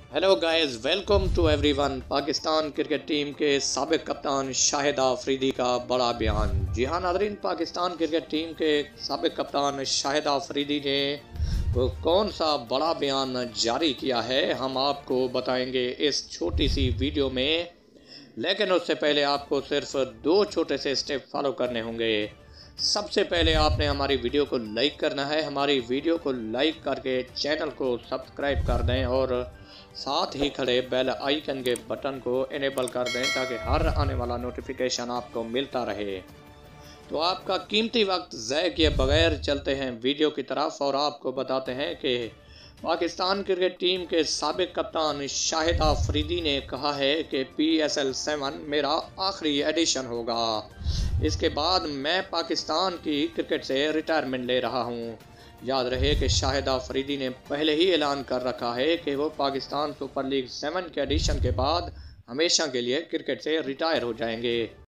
Hello guys, welcome to everyone. Pakistan cricket team के साबिक कप्तान शाहिद अफरीदी का बड़ा बयान। जी हाँ नाज़रीन, पाकिस्तान क्रिकेट टीम के साबिक कप्तान शाहिद अफरीदी ने वो कौन सा बड़ा बयान जारी किया है, हम आपको बताएंगे इस छोटी सी वीडियो में। लेकिन उससे पहले आपको सिर्फ दो छोटे से स्टेप फॉलो करने होंगे। सबसे पहले आपने हमारी वीडियो को लाइक करना है। हमारी वीडियो को लाइक करके चैनल को सब्सक्राइब कर दें और साथ ही खड़े बेल आइकन के बटन को इनेबल कर दें ताकि हर आने वाला नोटिफिकेशन आपको मिलता रहे। तो आपका कीमती वक्त ज़ाय किए बगैर चलते हैं वीडियो की तरफ और आपको बताते हैं कि पाकिस्तान क्रिकेट टीम के साबिक कप्तान शाहिद अफरीदी ने कहा है कि PSL 7 मेरा आखिरी एडिशन होगा। इसके बाद मैं पाकिस्तान की क्रिकेट से रिटायरमेंट ले रहा हूं। याद रहे कि शाहिद अफरीदी ने पहले ही ऐलान कर रखा है कि वो पाकिस्तान सुपर लीग 7 के एडिशन के बाद हमेशा के लिए क्रिकेट से रिटायर हो जाएंगे।